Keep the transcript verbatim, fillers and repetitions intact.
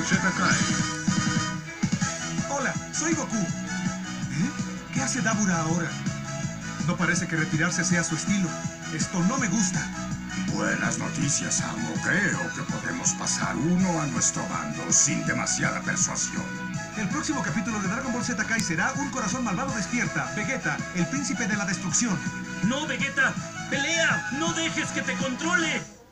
Z Kai. Hola, soy Goku. ¿Eh? ¿Qué hace Dabura ahora? No parece que retirarse sea su estilo. Esto no me gusta. Buenas noticias, amo. Creo que podemos pasar uno a nuestro bando sin demasiada persuasión. El próximo capítulo de Dragon Ball Z Kai será Un corazón malvado despierta. Vegeta, el príncipe de la destrucción. ¡No, Vegeta! ¡Pelea! ¡No dejes que te controle!